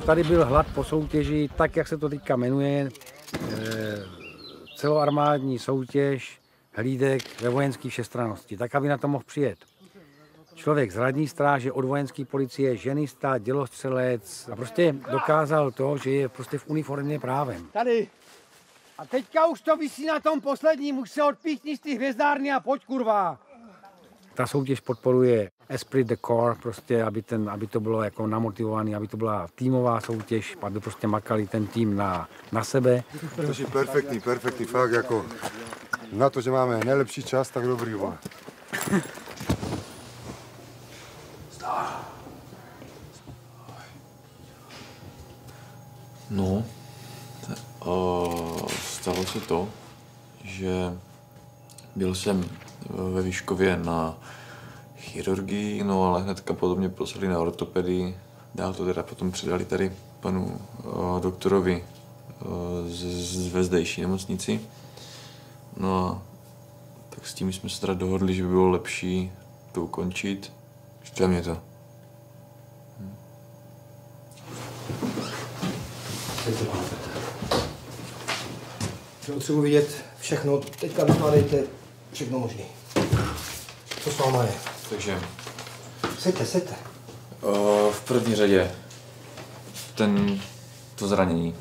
tady byl hlad po soutěži, tak jak se to teďka jmenuje, celoarmádní soutěž hlídek ve vojenské všestrannosti, tak aby na to mohl přijet člověk z hradní stráže, od vojenské policie, ženista, dělostřelec a prostě dokázal to, že je prostě v uniformě právem. Tady. A teďka už to visí na tom posledním, už se odpíchni z ty hvězdárny a pojď, kurva. Ta soutěž podporuje esprit de corps, prostě, aby to bylo jako namotivované, aby to byla týmová soutěž, aby prostě makali ten tým na sebe. To je perfektní, fakt jako na to, že máme nejlepší čas, tak dobrý, vole. No, stalo se to, že byl jsem ve Vyškově na chirurgii, no ale hnedka potom mě poslali na ortopedii. Dál to teda potom předali tady panu doktorovi ve zdejší nemocnici. No a tak s tím jsme se teda dohodli, že by bylo lepší to ukončit. Štve mě to. Potřebuji vidět všechno, teďka vykládejte všechno možné. Co s váma je? Takže... Seďte. V první řadě to zranění.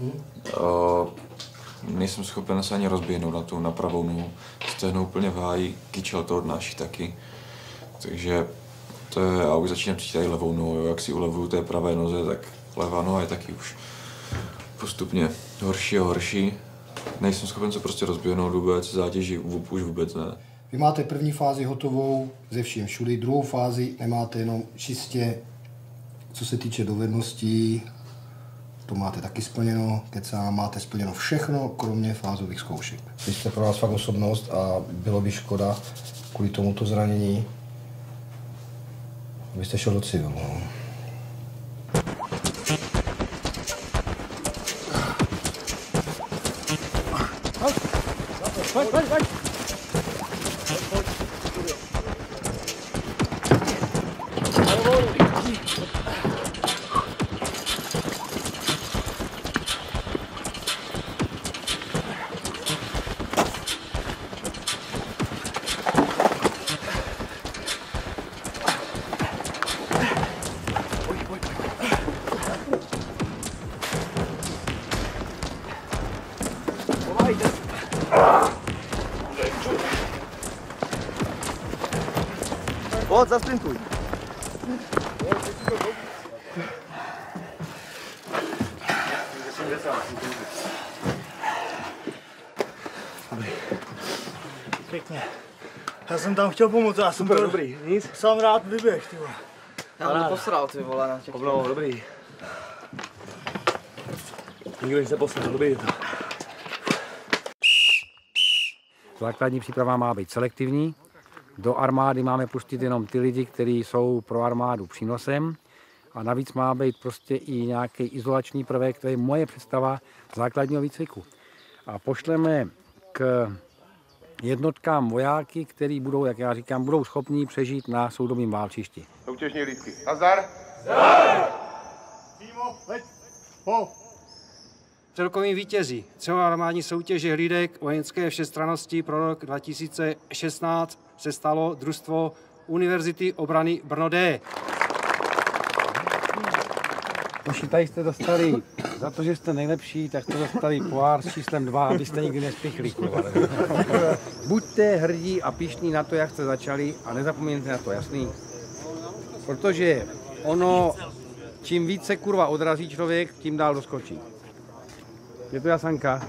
Nejsem schopen se ani rozběhnout na pravou nohu. Stehno úplně v háji, kyčel to odnáší taky. Takže to je, já už začínám cítit levou nohu, jak si ulevuju té pravé noze, tak levá noha je taky už postupně horší a horší. Nejsem schopen se prostě rozběhnout vůbec, zátěží už vůbec ne. Vy máte první fázi hotovou ze vším všudy, druhou fázi nemáte jenom čistě, co se týče dovedností, to máte taky splněno, kecám, máte splněno všechno, kromě fázových zkoušek. Vy jste pro nás fakt osobnost a bylo by škoda kvůli tomuto zranění, abyste šel do civilu. No. Pojď. Pojď, zasprintuj. Pěkně. Já jsem tam chtěl pomoct, já jsem to dobrý, nic. Sám rád vyběh, ty vole. Já jsem posral, ty vole, na těch. Obnovo, dobrý. Nikdo nic neposral, dobrý je to. Základní příprava má být selektivní. Do armády máme pustit jenom ty lidi, kteří jsou pro armádu přínosem. A navíc má být prostě i nějaký izolační prvek, to je moje představa základního výcviku. A pošleme k jednotkám vojáky, který budou, jak já říkám, budou schopní přežít na soudobém válčišti. Soutěžní lístky. Nazdar! Týmo, leď, po! Celkovým vítězí celoarmádní soutěže hlídek vojenské všestrannosti pro rok 2016 se stalo družstvo Univerzity obrany Brno D. Už tady jste dostali, za to, že jste nejlepší, tak jste dostali pohár s číslem 2, abyste nikdy nespichli. Buďte hrdí a pyšní na to, jak jste začali a nezapomeňte na to, jasný? Protože ono, čím více kurva odrazí člověk, tím dál doskočí. Je to Jasanka?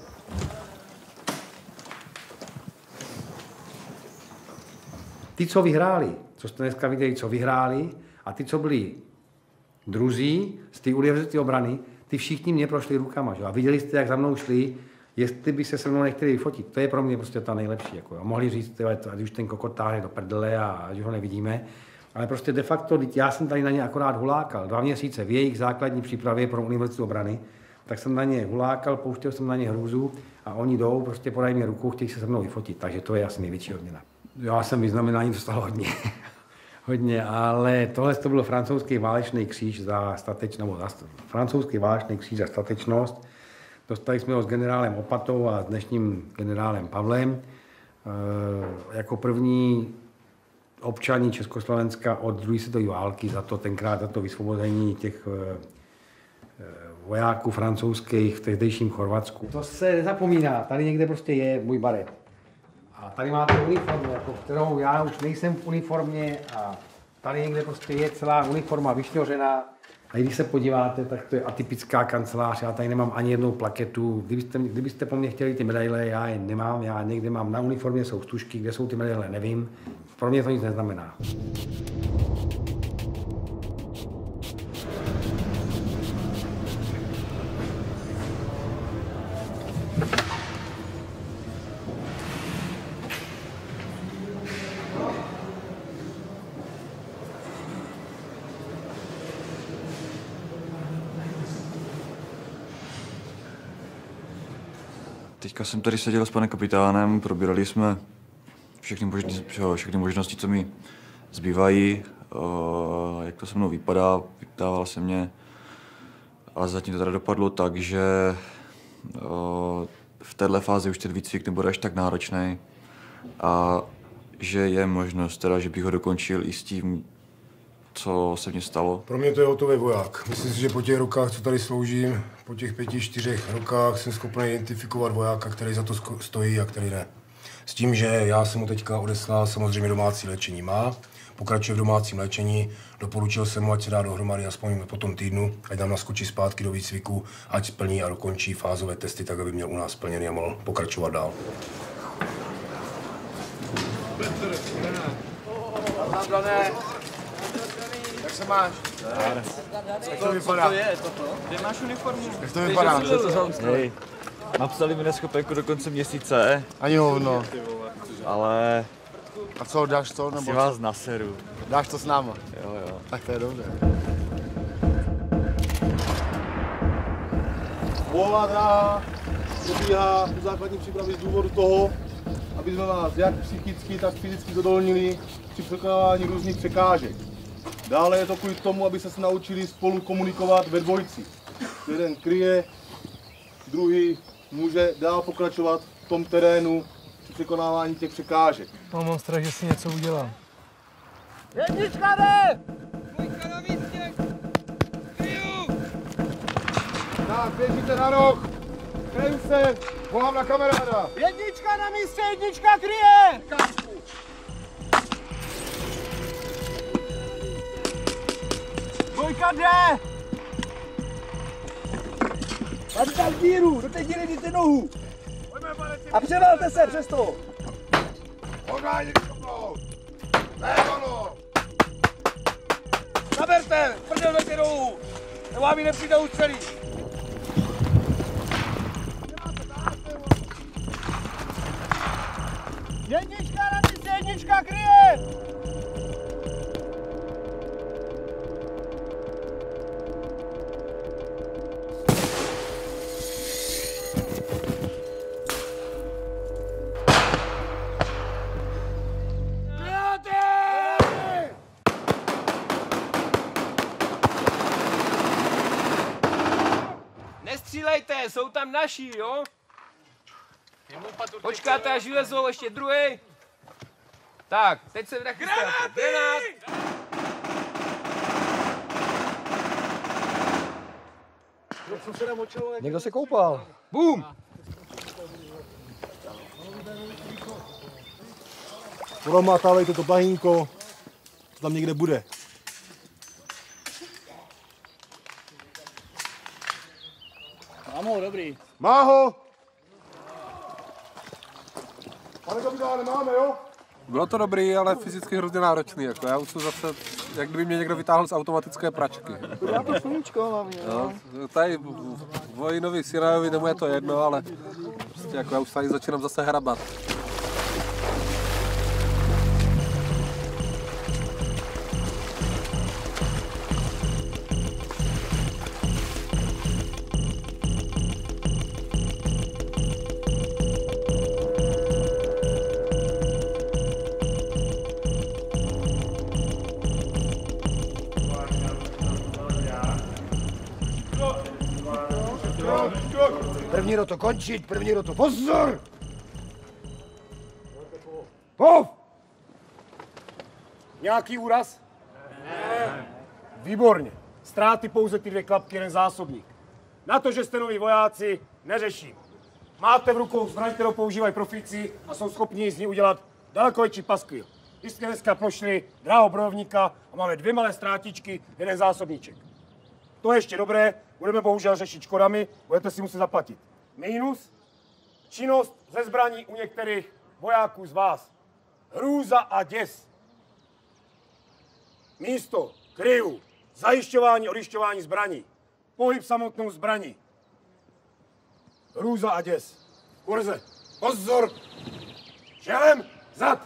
Ty, co vyhráli, co jste dneska viděli, co vyhráli, a ty, co byli druzí z té univerzity obrany, ty všichni mě prošli rukama. Že? A viděli jste, jak za mnou šli, jestli by se mnou nechtěli vyfotit. To je pro mě prostě ta nejlepší. Jako, a mohli říct, ať už ten kokot táhne do prdele a že ho nevidíme. Ale prostě de facto, já jsem tady na ně akorát hulákal. 2 měsíce v jejich základní přípravě pro univerzitu obrany, tak jsem na ně hulákal, pouštěl jsem na ně hrůzu a oni jdou, prostě podají mi ruku, chtějí se mnou vyfotit. Takže to je asi největší odměna. Já jsem vyznamenání dostal hodně. hodně, ale tohle to byl francouzský válečný kříž za francouzský válečný kříž za statečnost. Dostali jsme ho s generálem Opatou a s dnešním generálem Pavlem. Jako první občaní Československa od druhé světové války tenkrát za to vysvobození těch vojáků francouzských v tehdejším Chorvatsku. To se nezapomíná, tady někde prostě je můj baret. A tady máte uniformu, jako kterou já už nejsem v uniformě a tady někde prostě je celá uniforma vyšňořená. A když se podíváte, tak to je atypická kancelář, já tady nemám ani jednou plaketu. Kdybyste po mně chtěli ty medaile, já je nemám, já někde mám na uniformě, jsou stužky, kde jsou ty medaile, nevím. Pro mě to nic neznamená. Teďka jsem tady seděl s panem kapitánem, probírali jsme všechny možnosti, co mi zbývají, jak to se mnou vypadá, vyptával se mě, ale zatím to teda dopadlo tak, že v této fázi už ten výcvik nebude až tak náročný a že je možnost teda, že bych ho dokončil i s tím, co se mně stalo. Pro mě to je hotový voják. Myslím si, že po těch rokách, co tady sloužím, po těch 5-4 rokách jsem schopný identifikovat vojáka, který za to stojí a který ne. S tím, že já jsem mu teďka odeslal samozřejmě domácí léčení má, pokračuje v domácím léčení, doporučil jsem mu, ať se dá dohromady aspoň po tom týdnu, ať nám naskočí zpátky do výcviku, ať splní a dokončí fázové testy, tak aby měl u nás splněný a mohl pokračovat dál. Jak se máš? Jak to vypadá? Kde máš uniformu? Jak to vypadá? Hej, napsali mi neschopenku do konce měsíce. Ani hovno. Ale A co, dáš to? Nebo si vás naseru. dáš to s náma? Jo. Tak to je dobře. Bojová dráha probíhá u základní přípravy z důvodu toho, aby jsme vás jak psychicky, tak fyzicky zadolnili při překonávání různých překážek. Dále je to kvůli tomu, aby se naučili spolu komunikovat ve dvojici. Jeden kryje, druhý může dál pokračovat v tom terénu při překonávání těch překážek. Mám strach, že si něco udělám. Jednička jde! Dvojka na místě! Kryju! Tak, běžíte na roh. Kryju se, volám na kamaráda. Jednička na místě, jednička kryje! Dvojka jde! Máte tam díru, do té díry dejte nohu. A převalte se přes to. Odváděj kopnout. Lévano. Naberte, prdel dejte nohu. Nebo vám ji nepřijde ustřelit. Jednička na místě, jednička kryje! Nestřílejte, jsou tam naši, jo? Počkáte, až vylezou, ještě druhý. Tak, teď se nachystáte. Granát! Někdo se koupal. Bum! Promátávejte to bahínko, to tam někde bude. Mám ho, dobrý. Má ho! Pane kapitáne, máme, jo? Bylo to dobrý, ale fyzicky hrozně náročný. Jako já už jsem zase, jak kdyby mě někdo vytáhl z automatické pračky. Já to sluníčko hlavně, no. Tady vojinovi Sirajovi, tomu je to jedno, ale prostě jako já už tady začínám zase hrabat. První roto končit, první roto pozor! Pov! Nějaký úraz? Ne. Výborně. Ztráty pouze ty 2 klapky, jeden zásobník. Na to, že jste noví vojáci, neřeším. Máte v rukou zbraň, kterou používají profíci a jsou schopni z ní udělat daleko větší paskvil. Vy jste dneska prošli drahého bojovníka a máme 2 malé ztrátičky, jeden zásobníček. To je ještě dobré, budeme bohužel řešit škodami, budete si muset zaplatit. Minus, činnost ze zbraní u některých vojáků z vás. Hrůza a děs. Místo, kryju, zajišťování, odjišťování zbraní. Pohyb samotnou zbraní. Hrůza a děs. Kurze, pozor! Želem, zad!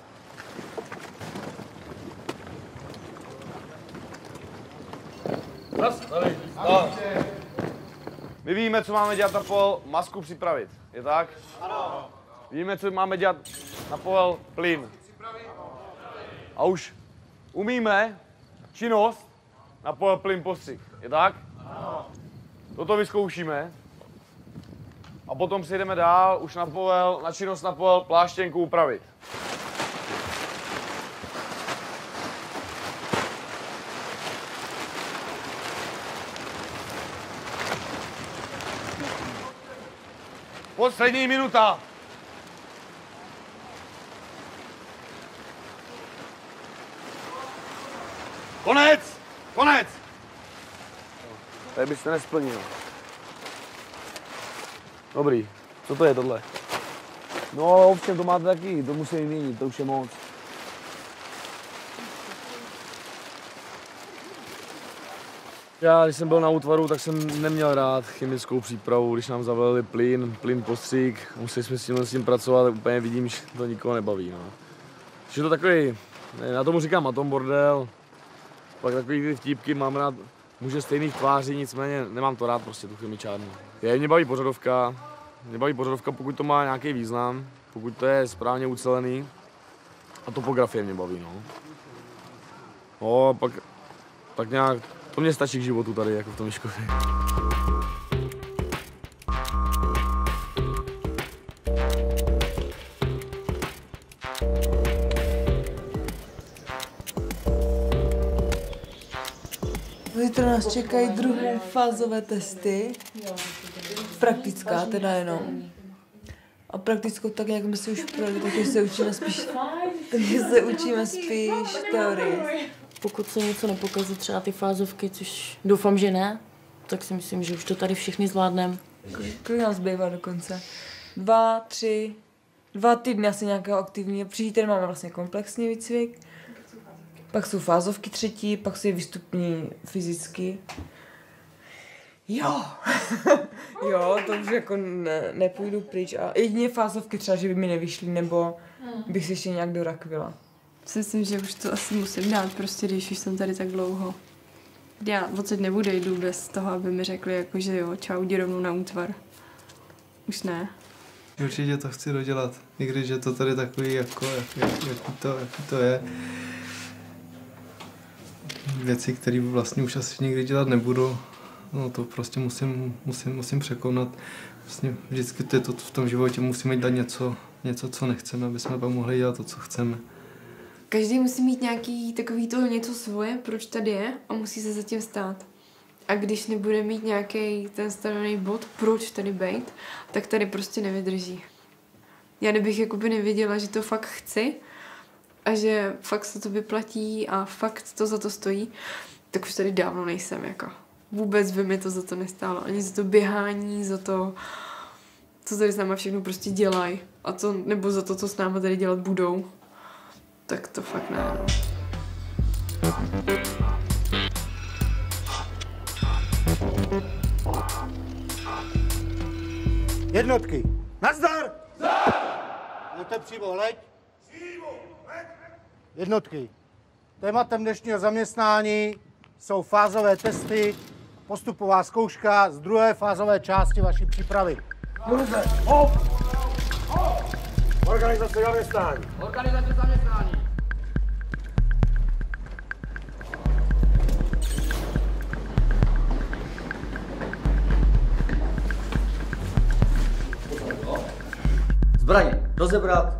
My víme, co máme dělat na povel masku připravit, je tak? Ano. Víme, co máme dělat na povel plyn. A už umíme činnost na povel plyn postřik, je tak? Ano. Toto vyzkoušíme. A potom přejdeme dál už na činnost na povel pláštěnku upravit. Poslední minuta. Konec! Konec! Tady byste nesplnil. Dobrý. Co to je tohle? No ovšem, to máte taky, to musím vyměnit, to už je moc. Já, když jsem byl na útvaru, tak jsem neměl rád chemickou přípravu, když nám zavalili plyn postřik, museli jsme s tím pracovat, tak úplně vidím, že to nikoho nebaví. No. Je to takový, já tomu říkám atom bordel, pak takový ty vtípky mám rád, muže stejných tváří, nicméně nemám to rád prostě tu chemičárnu. Mě baví pořadovka, pokud to má nějaký význam, pokud to je správně ucelený a topografie mě baví, no. No, pak nějak, to mě stačí k životu tady, jako v tom Miškově. Zítra nás čekají druhé fázové testy, praktická teda jenom. A praktickou tak nějak my si už projeli, takže se učíme spíš teorii. Pokud se něco nepokazí, třeba ty fázovky, což doufám, že ne, tak si myslím, že už to tady všichni zvládneme. Kolik nás bývá dokonce? 2 týdny asi nějakého aktivního. Příští týden máme vlastně komplexní výcvik. Pak jsou fázovky 3, pak jsou výstupní fyzicky. Jo, jo, to už jako nepůjdu pryč. A jedině fázovky třeba, že by mi nevyšly, nebo bych si ještě nějak dorakvila. Myslím, že už to asi musím dát, prostě když už jsem tady tak dlouho. Já odsaď neodejdu bez toho, aby mi řekli, jako, že jo, čau, jdi rovnou na útvar. Už ne. Určitě to chci dodělat, i když je to tady takový, jaký to je. Věci, které vlastně už asi nikdy dělat nebudu, no to prostě musím překonat. Vlastně vždycky to v tom životě musíme dát něco, co nechceme, aby jsme pak mohli dělat to, co chceme. Každý musí mít nějaký takový to něco svoje, proč tady je a musí se za tím stát. A když nebude mít nějaký ten stanovený bod, proč tady bejt, tak tady prostě nevydrží. Já kdybych jakoby nevěděla, že to fakt chci a že fakt se to vyplatí a fakt to za to stojí, tak už tady dávno nejsem, jako. Vůbec by mi to za to nestálo. Ani za to běhání, za to, co tady s náma všechno prostě dělají. A to, nebo za to, co s náma tady dělat budou. Tak to fakt ne. Jednotky. Nazdar! Pojďte přímo, leď. Jednotky. Tématem dnešního zaměstnání jsou fázové testy, postupová zkouška z druhé fázové části vaší přípravy. Kurze, hop! Organizace zaměstnání. Organizace zaměstnání. Zbraň rozebrat.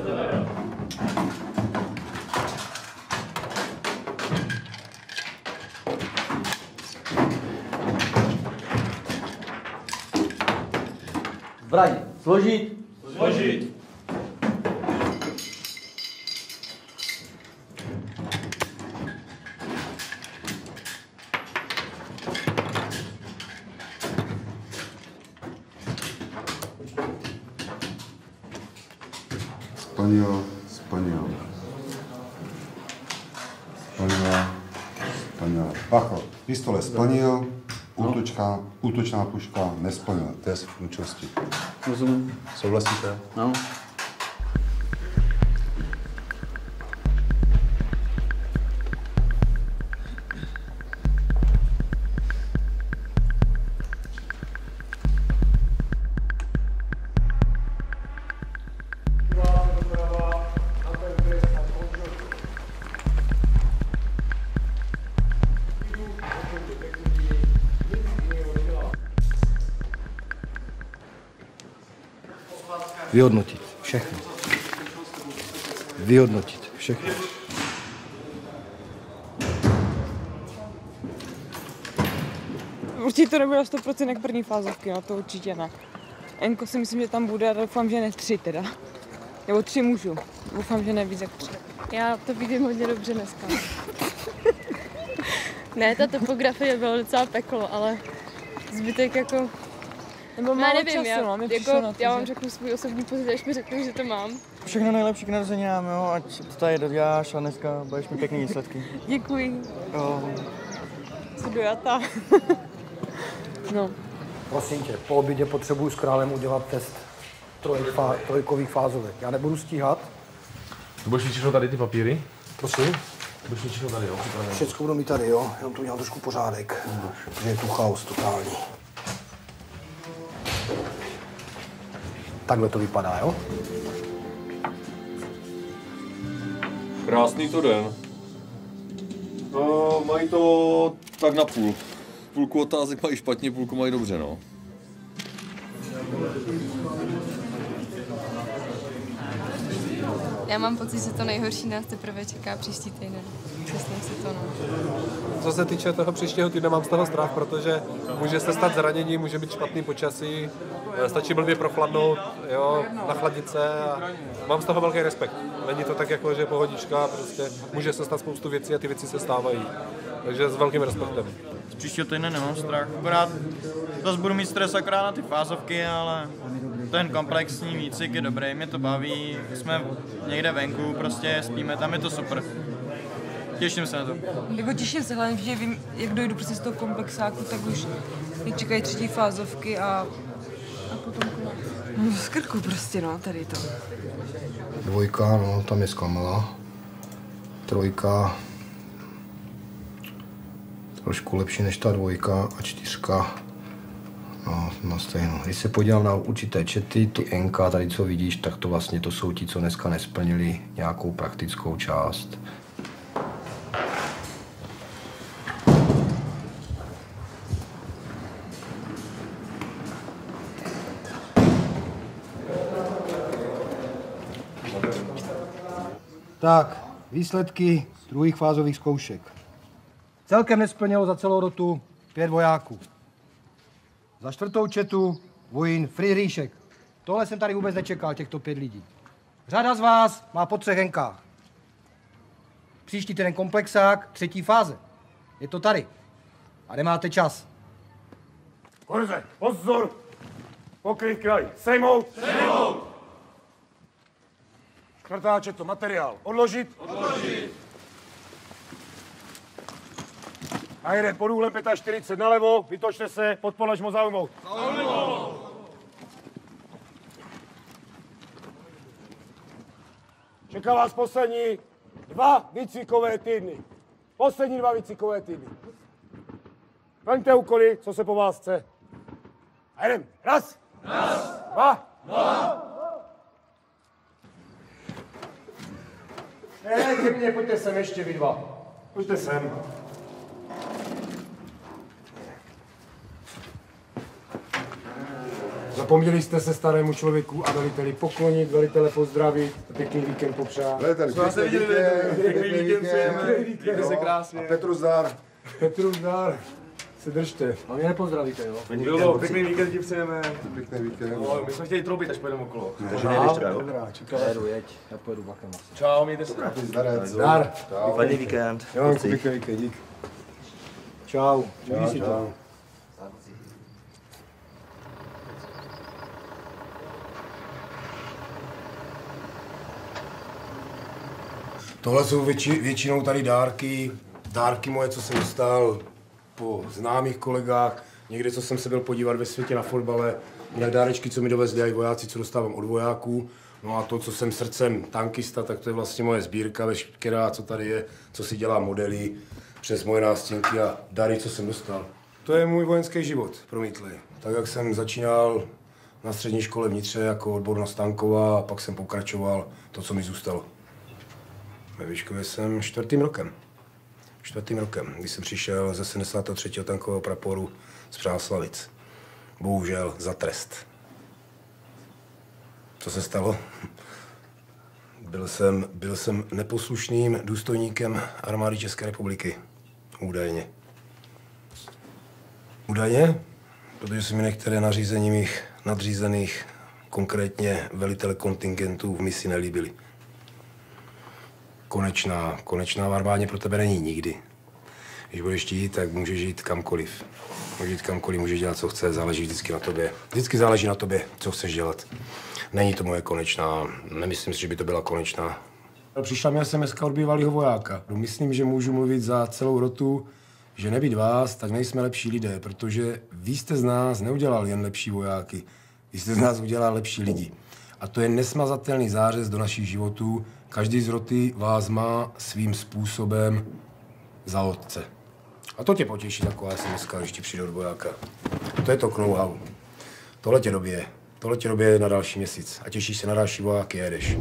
Zbraň složit. Složit. Splnil, splnil. Splnil. Bacho, pistole splnil, útočná puška nesplnil. Test účasti. Rozumím. Souhlasíte? No. Vyhodnotit všechno. Vyhodnotit všechno. Určitě to nebude 100% jak první fázovky, no to určitě ne. Enko si myslím, že tam bude, ale doufám, že ne 3 teda. Nebo 3 můžu. Doufám, že ne víc jak 3. Já to vidím hodně dobře dneska. Ne, ta topografie byla docela peklo, ale zbytek jako... Nebo já nevím, času, já, no, jako, já vám řeknu svůj osobní pocit, až mi řeknu, že to mám. Všechno nejlepší k narozeninám, jo, ať to tady doděláš a dneska budeš mít pěkný výsledky. Děkuji. Jo. Co dojata. No. Prosím tě, po obědě potřebuju s králem udělat test trojkových fázovek. Já nebudu stíhat. To budeš vyčíšnout tady ty papíry? Prosím? Budeš vyčíšnout tady, jo? Všecko budu mít tady, jo? Jenom tu udělám trošku pořádek, protože je tu chaos totální. Takhle to vypadá, jo? Krásný to den. Mají to tak na půl. Půlku otázek mají špatně, půlku mají dobře, no. Já mám pocit, že to nejhorší nás teprve čeká příští týden. Myslím si to, no. Co se týče toho příštího týdne, mám z toho strach, protože může se stát zranění, může být špatný počasí, stačí blbě prochladnout, jo, nachladit se a mám z toho velký respekt. Není to tak jako, že pohodička, prostě může se stát spoustu věcí a ty věci se stávají. Takže s velkým respektem. Z příštího týdne nemám strach, akorát zase budu mít stres akorát na ty fázovky, ale ten komplexní výcvik je dobrý, mě to baví, jsme někde venku, prostě spíme, tam je to super. Těším se na to. Jako těším se, hlavně, že vím, jak dojdu prostě z toho komplexáku, tak už mě čekají 3. fázovky a potom no, z krku prostě, no, tady to. 2, no, tam je zklamala. 3, trošku lepší než ta 2 a 4, no, na stejno. Když se podívám na určité čety, ty NK tady, co vidíš, tak to vlastně to jsou ti, co dneska nesplnili nějakou praktickou část. Tak, výsledky druhých fázových zkoušek. Celkem nesplnilo za celou rotu 5 vojáků. Za 4. četu vojín Friedrichek. Tohle jsem tady vůbec nečekal, těchto 5 lidí. Řada z vás má po 3 henkách. Příští týden komplexák, 3. fáze. Je to tady. A nemáte čas. Korze, pozor! Pokryt kraj. Sejmout! Sejmout! 4. četo, materiál. Odložit? Odložit! A jede pod úhlem 45 nalevo, vytočte se, pod položmo zaujmout. Zaujmout! Čeká vás poslední 2 výcvikové týdny. Poslední 2 výcvikové týdny. Plňte úkoly, co se po vás chce. A jedem. 1, 2, 2. Ke mně, pojďte sem ještě vy 2. Pojďte sem. Zapomněli jste se starému člověku a veliteli poklonit, velitele pozdravit, pěkný víkend popřát. Veliteli, pěkný víkend. Se krásně. A Petru zdar. Petru zdar. Se držte. A mě nepozdravíte, jo? Pěkný víkend ti přejeme. Pěkný víkend. No, my jsme chtěli troubit, až pojedeme okolo. Dobrá, čekám. Jeď, já pojedu vlakem asi. Čau, mějte se. Zdar. Pěkný víkend. Jo, pěkný víkend, dík. Čau. Čau. Tohle jsou většinou tady dárky moje, co jsem dostal po známých kolegách, někde, co jsem se byl podívat ve světě na fotbale, jinak dárečky, co mi dovezli i vojáci, co dostávám od vojáků. No a to, co jsem srdcem tankista, tak to je vlastně moje sbírka veškerá, co tady je, co si dělá modely přes moje nástěnky a dary, co jsem dostal. To je můj vojenský život, promítlej. Tak jak jsem začínal na střední škole v Nitře jako odbornost tanková a pak jsem pokračoval to, co mi zůstalo. Ve Vyškově jsem čtvrtým rokem, když jsem přišel ze 73. tankového praporu z Přáslavic. Bohužel za trest. Co se stalo? Byl jsem neposlušným důstojníkem armády České republiky. Údajně. Údajně? Protože se mi některé nařízení mých nadřízených, konkrétně velitele kontingentů v misi nelíbily. Konečná v armádě pro tebe není nikdy. Když budeš chtít, tak můžeš jít kamkoliv. Můžeš dělat, co chce, záleží vždycky na tobě. Vždycky záleží na tobě, co chceš dělat. Není to moje konečná, nemyslím si, že by to byla konečná. Přišla mi SMS od bývalého vojáka. Myslím, že můžu mluvit za celou rotu, že nebýt vás, tak nejsme lepší lidé, protože vy jste z nás neudělal jen lepší vojáky, vy jste z nás udělal lepší lidi. A to je nesmazatelný zářez do našich životů. Každý z roty vás má svým způsobem za otce. A to tě potěší taková SMS, když ti přijde od vojáka. To je to know-how. Tohle tě dobije na další měsíc. A těšíš se na další vojáky, jedeš.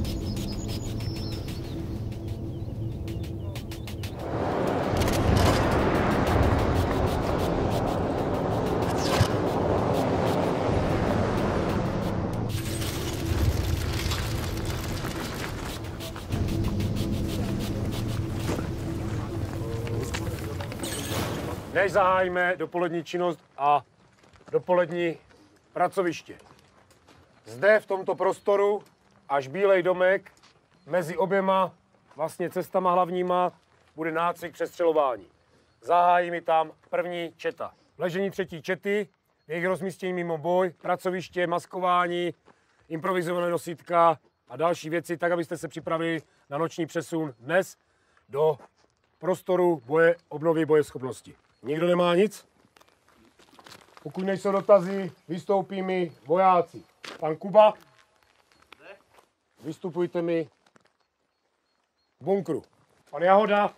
Než zahájíme dopolední činnost a dopolední pracoviště. Zde v tomto prostoru až bílej domek mezi oběma vlastně cestama hlavníma bude nácvik přestřelování. Zahájí mi tam první četa. Ležení třetí čety, jejich rozmístění mimo boj, pracoviště, maskování, improvizované nosítka a další věci, tak abyste se připravili na noční přesun dnes do prostoru obnovy bojeschopnosti. Nikdo nemá nic? Pokud nejsou dotazy, vystoupí mi vojáci. Pan Kuba, vystupujte mi v bunkru. Pan Jahoda,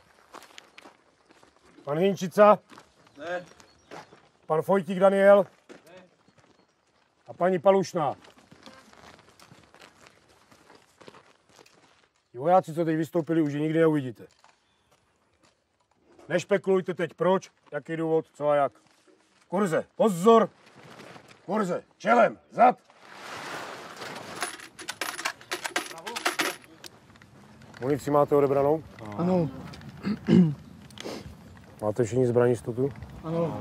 pan Hinčica, ne. Pan Fojtík Daniel, ne. A paní Palušná. Ti vojáci, co teď vystoupili, už je nikdy neuvidíte. Nešpekulujte teď proč, jaký důvod, co a jak. Kurze, pozor! Kurze, čelem, zad! Munici máte odebranou? Ano. Máte všichni zbranistotu? Ano.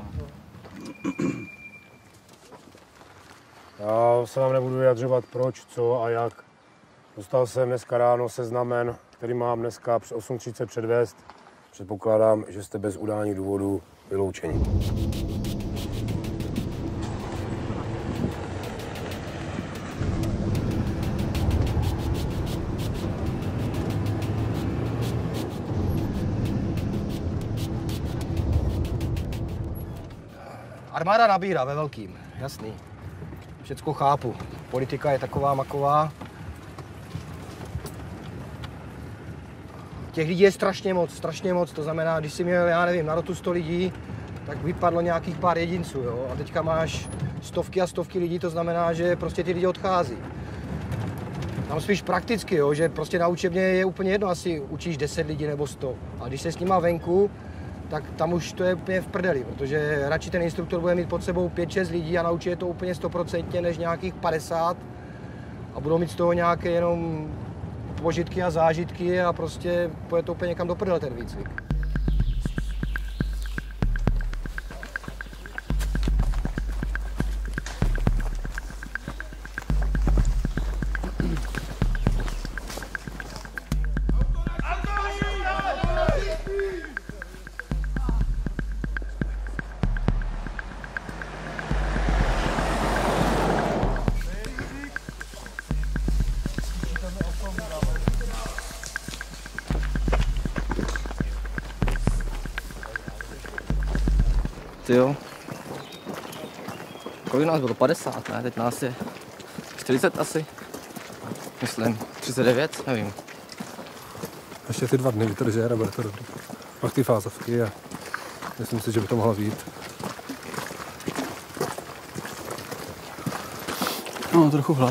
Já se vám nebudu vyjadřovat proč, co a jak. Dostal jsem dneska ráno seznamen, který mám dneska 8:30 předvést. Předpokládám, že jste bez udání důvodu vyloučeni. Armáda nabírá ve velkým, jasný. Všecko chápu. Politika je taková maková. Těch lidí je strašně moc. To znamená, když jsi měl, já nevím, na rotu 100 lidí, tak vypadlo nějakých pár jedinců, jo. A teďka máš stovky a stovky lidí, to znamená, že prostě ty lidi odchází. Tam spíš prakticky, jo, že prostě na učebně je úplně jedno, asi učíš 10 lidí nebo 100. A když se s nima venku, tak tam už to je úplně v prdeli, protože radši ten instruktor bude mít pod sebou 5-6 lidí a naučí je to úplně 100% než nějakých 50 a budou mít z toho nějaké jenom požitky a zážitky a prostě půjde to úplně někam do prdele ten výcvik. Jo. Kolik nás bylo? 50, ne? Teď nás je 40 asi. Myslím, 39, nevím. Ještě ty 2 dny vydrží a bude to dobrý. Pak ty fázovky a myslím si, že by to mohlo být. No, trochu hlad.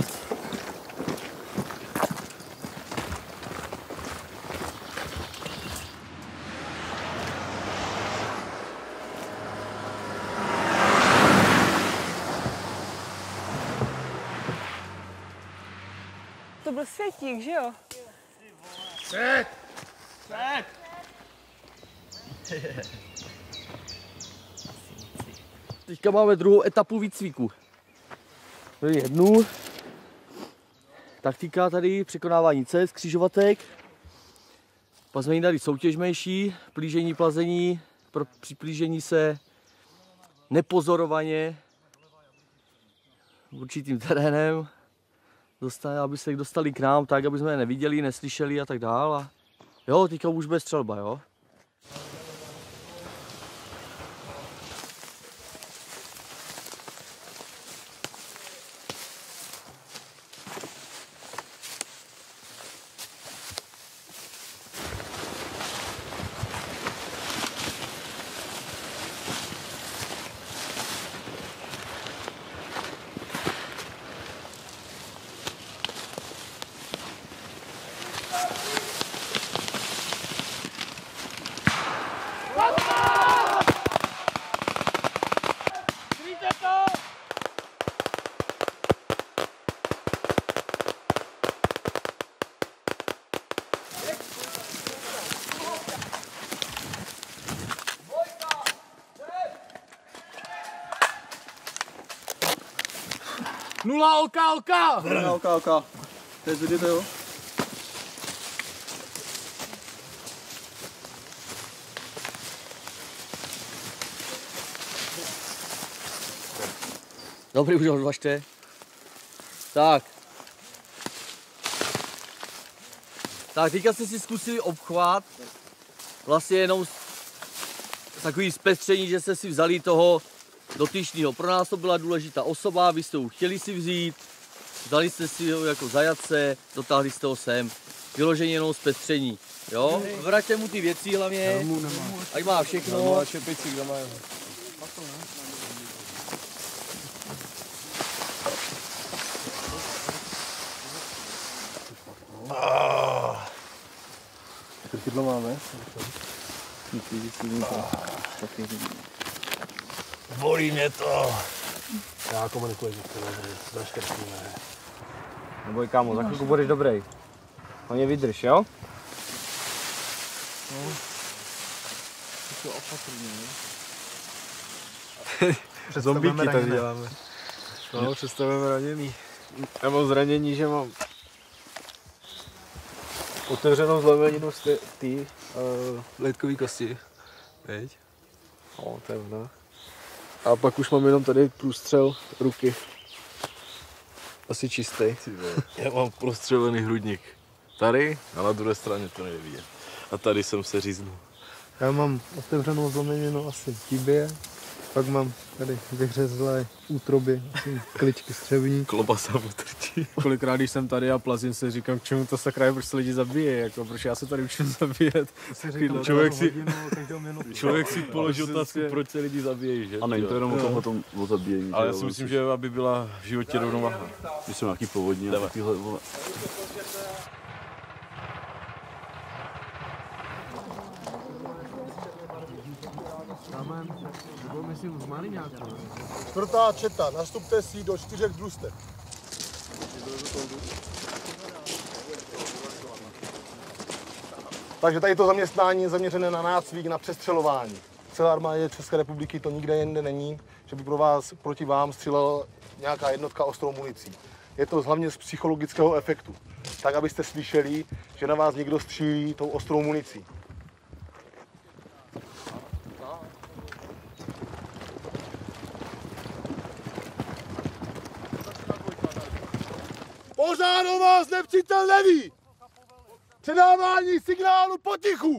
To byl Světík, že jo? Svět! Svět! Teďka máme druhou etapu výcviku. Tady jednu. Taktika tady, překonávání cest, křižovatek. Pak jsme jí dali soutěž menší, plížení, plazení, pro připlížení se nepozorovaně určitým terénem, aby se dostali k nám tak, aby jsme je neviděli, neslyšeli a tak dál. Jo, teďka už bude střelba, jo. Nula OK. OK. Teď vidíte, jo? Dobrý, už ho odvažte. Tak. Tak, teďka jste si zkusili obchvat. Vlastně jenom takový zpestření, že jste si vzali toho dotyčného. Pro nás to byla důležitá osoba, vy jste ho chtěli si vzít, vzali jste si ho jako zajatce, dotáhli jste ho sem. Vyloženě jenom zpestření. Jo? Vraťte mu ty věci hlavně, ať má všechno. Krkydlo máme? Bolí mě to. Já komunikuji, že to zaškrtíme. Neboj kámo, za chvilku budeš dobrý. Hlavně vydrž, jo? No. To opatrně, ne? Zombíky tady děláme. No, představujeme raněný. Já mám zranění, že mám otevřenou zlomeninu z té ledkové kosti. Veď? No, to je ono. A pak už mám jenom tady průstřel ruky. Asi čistý. Já mám prostřelený hrudník. Tady a na druhé straně to nejde vidět. A tady jsem se říznul. Já mám otevřenou zlomeninu asi v tibě. Pak mám tady vyhřezlé útroby, asi kličky střevní. Klobasa mu trčí. Kolikrát, když jsem tady a plazím se, říkám, k čemu to sakra je, proč se lidi zabíje, jako, proč já se tady učím zabíjet. Člověk si položí otázku, proč se lidi zabíjejí, že? A není to jenom o tom o zabíjení. Ale já si myslím, že aby byla v životě rovnováha. Když jsou nějaký povodní a takovýhle vole. Čtvrtá četa, nastupte si do 4 družstev. Takže tady to zaměstnání je zaměřené na nácvik, na přestřelování. V celé armádě České republiky to nikde jinde není, že by proti vám střílela nějaká jednotka ostrou municí. Je to hlavně z psychologického efektu. Tak, abyste slyšeli, že na vás někdo střílí tou ostrou municí. Pořád o vás nepřítel neví! Předávání signálu potichu!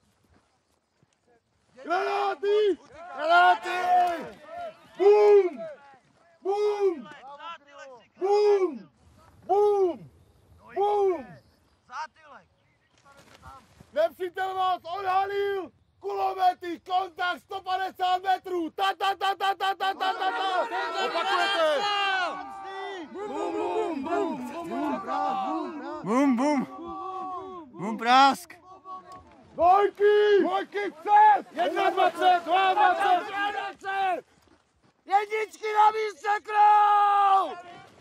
Granáty! Granáty! Bum! Bum! Bum! Bum! Bum! Nepřítel vás odhalil! Kulomety, kontakt 150 metrů! Ta ta ta ta ta ta ta ta ta! Opakujete! Bum, bum, bum! Bum, bum! Bum, prásk! Dvojky! Dvojky před! 21, 22, 23! Jedničky na místě, král!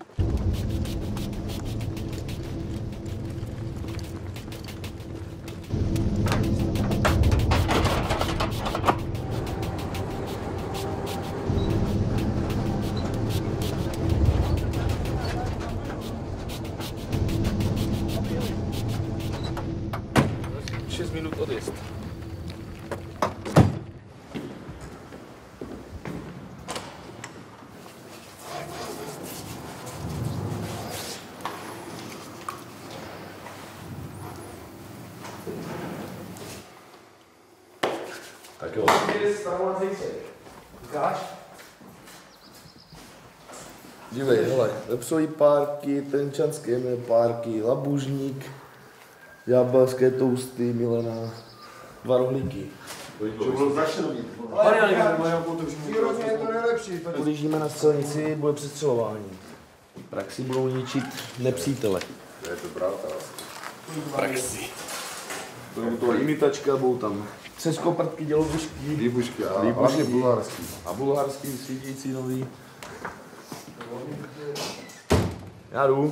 Minut odjezd. Tak jo. Dívej, hele, vepřový párky, tenčanské párky, labužník, jábelské tousty, milená, 2 rohlíky. To bylo začnový. Je to nejlepší. Odjíždíme na střelnici, bude přestřelování. V praxi budou ničit nepřítele. To je dobrá otázka. V praxi. Budou to imitačka, budou tam třeskoprtky, dělobušky. Líbušky a hlavně bulharský. A bulharský, svítící nový. Já jdu.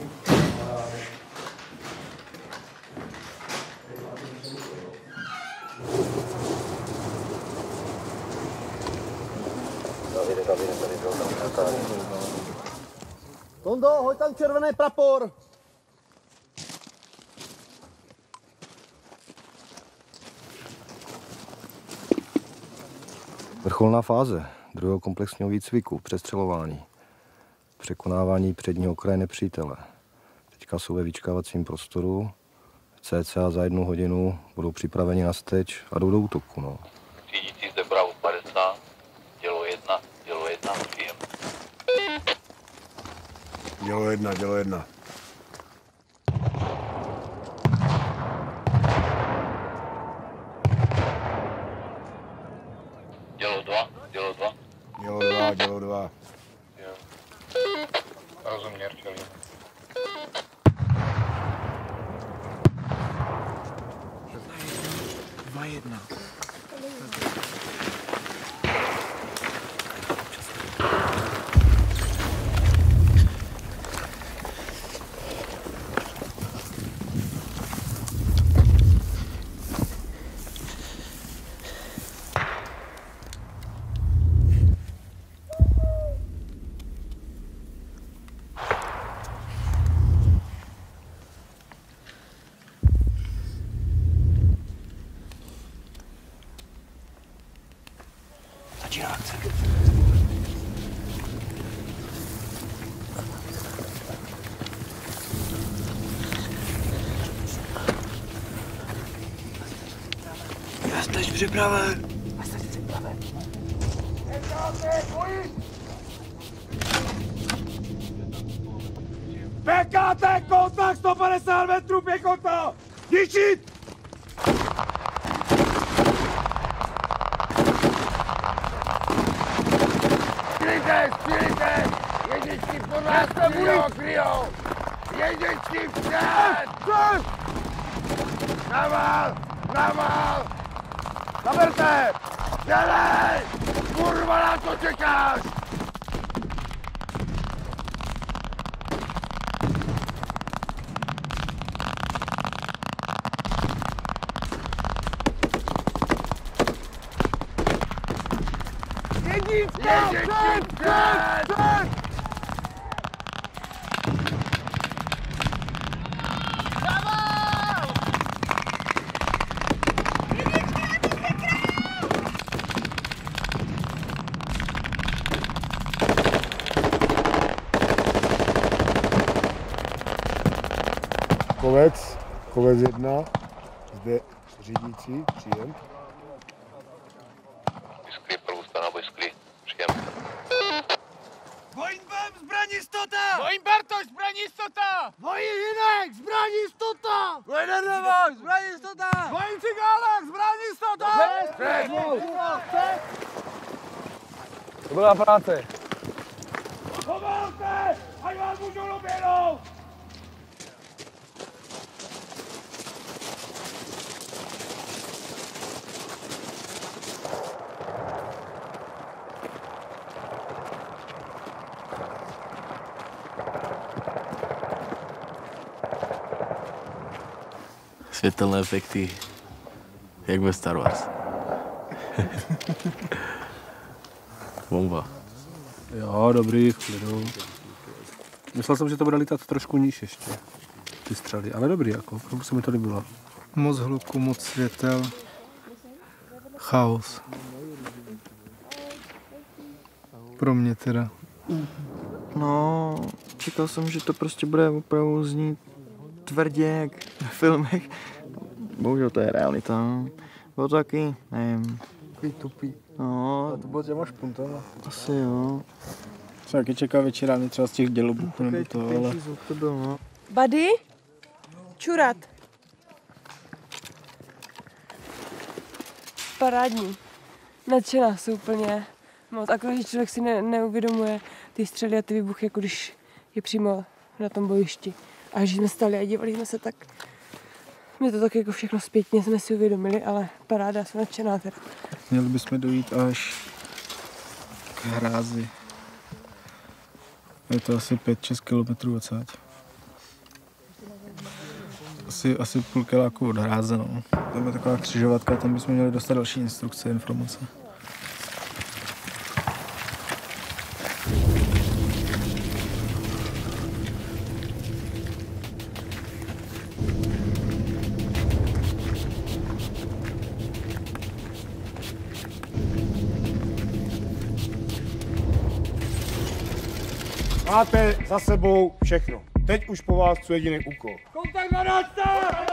Tondo, hoď tam červený prapor. Vrcholná fáze druhého komplexního výcviku, přestřelování, překonávání předního okraje nepřítele. Teďka jsou ve vyčkávacím prostoru, cca za 1 hodinu budou připraveni na steč a jdou do útoku. No. Řídící zde Bravo 50, dělo 1, příjem. Dělo 1, dělo 1. Dělo 2, dělo 2. Dělo 2, dělo 2. Rozuměr, čelím. Dva jedna. Začíná akce. Jste připraven. PKT, kontakt 150 metrů, pěchota! Ničit! Střílejte! Jedničky po nás kryjou! Jedničky před! Na vál! Zaberte! Dělej! Kurva, na co čekáš? Jednička! Před! Kovec 1, zde řídící, příjem. Vyskli, první strana, vyskli, příjem. Vojnbem, zbraň jistota! Vojn Bartoš, zbraň jistota! Vojn Hinek, zbraň jistota! Vojn Erdovan, zbraň jistota! Vojn Cigálek, zbraň jistota! To byla práce. Pomalte, ať vás můžou doběhnout! Světelné efekty, jak ve Star Wars. Bomba. Jo, dobrý, v klidu. Myslel jsem, že to bude lítat trošku níž ještě, ty střely, ale dobrý, jako, se mi to líbilo. Moc hluku, moc světel, chaos. Pro mě teda. No, čekal jsem, že to prostě bude opravdu znít tvrdě, jak ve filmech. Bohužel to je realita. Bylo to taky, nevím. Takový tupý. No. A to bylo těma špuntama. Asi jo. Jsem taky čekal větší rány třeba z těch dělobuků nebo to, ale... To byl, no. Buddy? Čurat. Parádní. Nadšená jsou úplně moc. Akorát, že člověk si neuvědomuje ty střely a ty výbuchy, jako když je přímo na tom bojišti. A když jsme stali a dívali jsme se, tak mě to tak jako všechno zpětně jsme si uvědomili, ale paráda, jsem nadšená teda. Měli bychom dojít až k hrázi. Je to asi 5-6 kilometrů odsaď. Asi půl kiláku od hráze, no. Tam je taková křižovatka, tam bychom měli dostat další instrukce, informace. Máte za sebou všechno. Teď už po vás chci jediný úkol. Kontakt na nástav!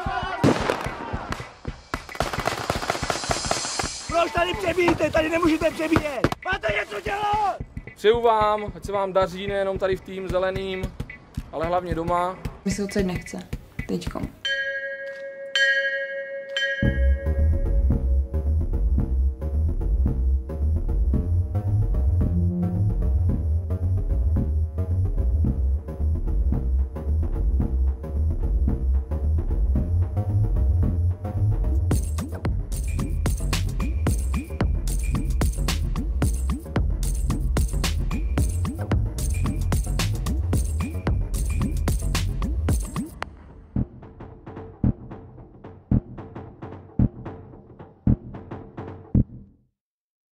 Proč tady přebíjíte? Tady nemůžete přebíjet! Máte něco dělat! Přeju vám, ať se vám daří nejenom tady v tým zeleným, ale hlavně doma. Mi se odsaď nechce. Teďkom.